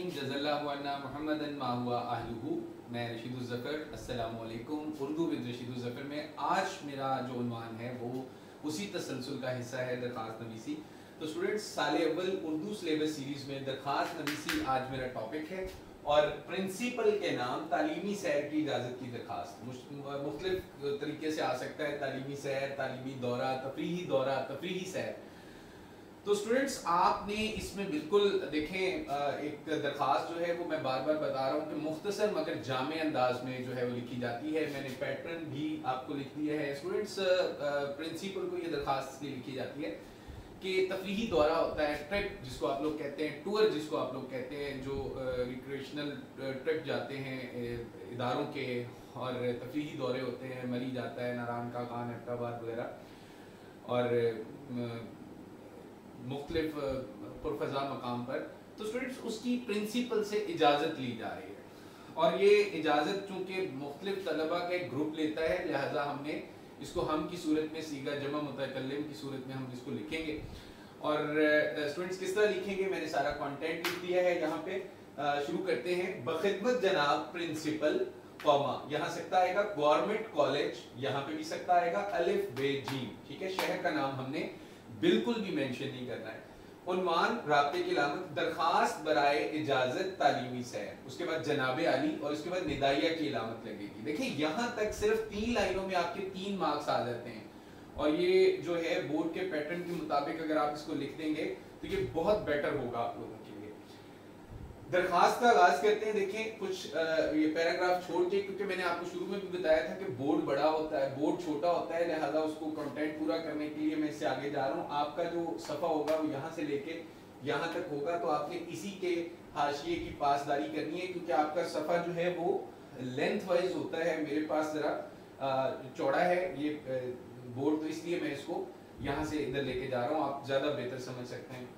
الرحیم جزاللہ عنا محمدن ما ہوا اہلہ. میں رشید الظفر. السلام علیکم. اردو ود رشید الظفر میں آج میرا جو عنوان ہے وہ اسی تسلسل کا حصہ ہے، درخواست نویسی. تو اسٹوڈنٹس، سال اول اردو سلیبس سیریز میں درخواست نویسی آج میرا ٹاپک ہے، اور پرنسپل کے نام تعلیمی سیر کی اجازت کی درخواست. مختلف طریقے سے آ سکتا ہے، تعلیمی سیر، تعلیمی دورہ، تفریحی سیر. تو اسٹوڈنٹس، آپ نے اس میں بالکل دیکھیں ایک درخواست جو ہے وہ میں بار بار بتا رہا ہوں کہ مختصر مگر جامع انداز میں جو ہے وہ لکھی جاتی ہے. میں نے پیٹرن بھی آپ کو لکھ دیا ہے. اسٹوڈنٹس، پرنسپل کو یہ درخواست اس لیے لکھی جاتی ہے کہ تفریحی دورہ ہوتا ہے، ٹرپ جس کو آپ لوگ کہتے ہیں، ٹور جس کو آپ لوگ کہتے ہیں، جو ریکریشنل ٹرپ جاتے ہیں اداروں کے، اور تفریحی دورے ہوتے ہیں. مری جاتا ہے، ناران کا خان، احمدآباد وغیرہ، اور مختلف پرفضا مقام پر. تو اسٹوڈنٹس، اس کی پرنسپل سے اجازت لی جا رہی ہے، اور یہ اجازت چونکہ مختلف طلبہ کا ایک گروپ لیتا ہے، لہٰذا ہم نے اس کو ہم کی صورت میں صیغہ جمع متکلم کی صورت میں ہم اس کو لکھیں گے. اور اسٹوڈنٹس کس طرح لکھیں گے، میں نے سارا کانٹینٹ لکھ دیا ہے یہاں پہ. شروع کرتے ہیں. بخدمت جناب پرنسپل قوما، یہاں سکتا آئے گا گورنمنٹ کالج، یہاں پہ بھی سکتا آئے گا الف بے جیم. ٹھیک ہے، شہر کا نام ہم نے بالکل بھی مینشن نہیں کرنا ہے. عنوان، رابطے کی علامت، درخواست برائے اجازت تعلیمی سیر، اس کے بعد جناب علی، اور اس کے بعد ندائیہ کی علامت لگے گی. دیکھیں یہاں تک صرف 3 لائنوں میں آپ کے 3 مارکس آ جاتے ہیں، اور یہ جو ہے بورڈ کے پیٹرن کے مطابق اگر آپ اس کو لکھ دیں گے تو یہ بہت بیٹر ہوگا آپ لوگوں کے لیے. درخواست کا آغاز کرتے ہیں. دیکھیں کچھ یہ پیراگراف چھوڑ کے، کیونکہ میں نے آپ کو شروع میں بھی بتایا تھا کہ بورڈ بڑا ہوتا ہے، بورڈ چھوٹا ہوتا ہے، لہذا اس کو کنٹینٹ پورا کرنے کے لیے میں اس سے آگے جا رہا ہوں. آپ کا جو صفحہ ہوگا وہ یہاں سے لے کے یہاں تک ہوگا، تو آپ نے اسی کے حاشیے کی پاسداری کرنی ہے، کیونکہ آپ کا صفحہ جو ہے وہ لینتھ وائز ہوتا ہے. میرے پاس ذرا چوڑا ہے یہ بورڈ، تو اس لیے میں اس کو یہاں سے ادھر لے کے جا رہا ہوں، آپ زیادہ بہتر سمجھ سکتے ہیں.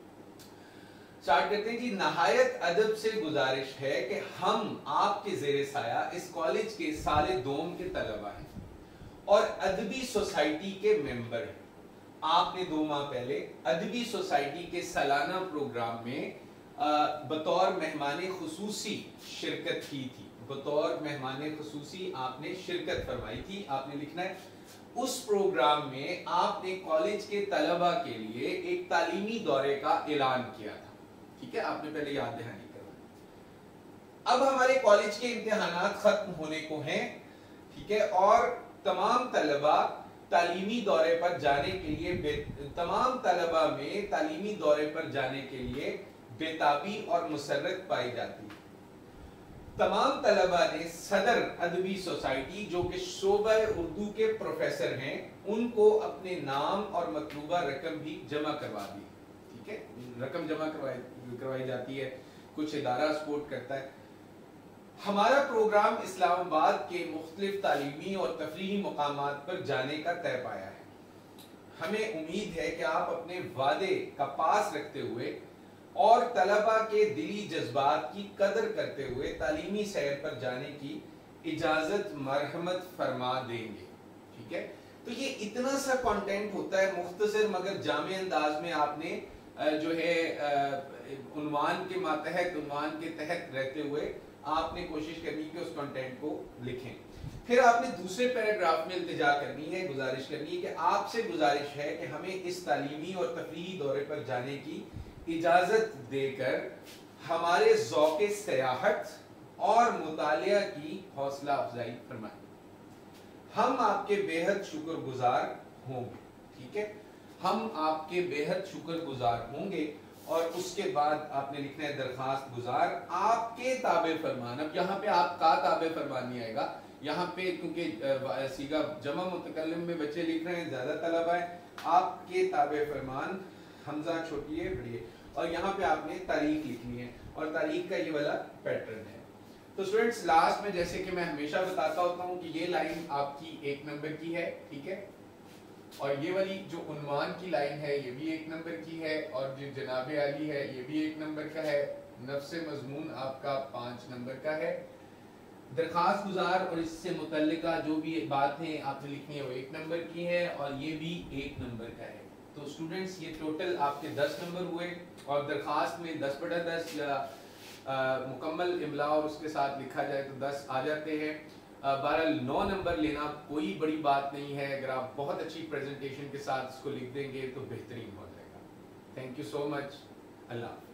سٹارٹ کرتے ہیں. جی، نہایت ادب سے گزارش ہے کہ ہم آپ کے زیر سایہ اس کالج کے سال دوم کے طلبہ ہیں اور ادبی سوسائٹی کے ممبر ہیں. آپ نے 2 ماہ پہلے ادبی سوسائٹی کے سالانہ پروگرام میں بطور مہمان خصوصی شرکت کی تھی. بطور مہمان خصوصی آپ نے شرکت فرمائی تھی. آپ نے لکھنا ہے اس پروگرام میں آپ نے کالج کے طلبہ کے لیے ایک تعلیمی دورے کا اعلان کیا تھا. ٹھیک ہے، آپ نے پہلے یاد دہانی کروائی. اب ہمارے کالج کے امتحانات ختم ہونے کو ہیں. ٹھیک ہے، اور تمام طلبہ تعلیمی دورے پر جانے کے لیے تمام طلبہ میں تعلیمی دورے پر جانے کے لیے بےتابی اور مسرت پائی جاتی ہے. تمام طلبہ نے صدر ادبی سوسائٹی، جو کہ شعبہ اردو کے پروفیسر ہیں، ان کو اپنے نام اور مطلوبہ رقم بھی جمع کروا دی. ٹھیک ہے، رقم جمع کروائی جاتی ہے، کچھ ادارہ سپورٹ کرتا ہے. ہمارا پروگرام اسلام آباد کے مختلف تعلیمی اور تفریحی مقامات پر جانے کا طے پایا ہے. ہمیں امید ہے کہ آپ اپنے وعدے کا پاس رکھتے ہوئے اور طلبہ کے دلی جذبات کی قدر کرتے ہوئے تعلیمی سیر پر جانے کی اجازت مرحمت فرما دیں گے. ٹھیک ہے، تو یہ اتنا سا کانٹینٹ ہوتا ہے، مختصر مگر جامع انداز میں آپ نے جو ہے عنوان کے ماتحت، عنوان کے تحت رہتے ہوئے آپ نے کوشش کرنی کہ اس کنٹینٹ کو لکھیں. پھر آپ نے دوسرے پیراگراف میں التجا کرنی ہے، گزارش کرنی ہے کہ آپ سے گزارش ہے کہ ہمیں اس تعلیمی اور تفریحی دورے پر جانے کی اجازت دے کر ہمارے ذوق سیاحت اور مطالعہ کی حوصلہ افزائی فرمائیں. ہم آپ کے بے حد شکر گزار ہوں گے. ٹھیک ہے، ہم آپ کے بے حد شکر گزار ہوں گے. اور اس کے بعد آپ نے لکھنا ہے درخواست گزار آپ کے تابع فرمان. اب یہاں پہ آپ کا تابع فرمان نہیں آئے گا، یہاں پہ کیونکہ صیغہ جمع متکلم میں بچے لکھ رہے ہیں، زیادہ طلبہ ہیں. آپ کے تابع فرمان، حمزہ چھوٹی ہے بڑی ہے، اور یہاں پہ آپ نے تاریخ لکھنی ہے، اور تاریخ کا یہ والا پیٹرن ہے. تو اسٹوڈنٹس، لاسٹ میں جیسے کہ میں ہمیشہ بتاتا ہوتا ہوں کہ یہ لائن آپ کی 1 نمبر کی ہے. ٹھیک ہے، اور یہ والی جو عنوان کی لائن ہے یہ بھی 1 نمبر کی ہے، اور جو جناب علی ہے یہ بھی 1 نمبر کا ہے. نفس مضمون آپ کا 5 نمبر کا ہے. درخواست گزار اور اس سے متعلقہ جو بھی باتیں آپ نے لکھنی ہے وہ 1 نمبر کی ہے، اور یہ بھی 1 نمبر کا ہے. تو اسٹوڈنٹس، یہ ٹوٹل آپ کے 10 نمبر ہوئے، اور درخواست میں 10/10 یا مکمل املا اور اس کے ساتھ لکھا جائے تو 10 آ جاتے ہیں. بہرحال 9 نمبر لینا کوئی بڑی بات نہیں ہے, اگر آپ بہت اچھی پریزنٹیشن کے ساتھ اس کو لکھ دیں گے تو بہترین ہو جائے گا. Thank you so much. Allah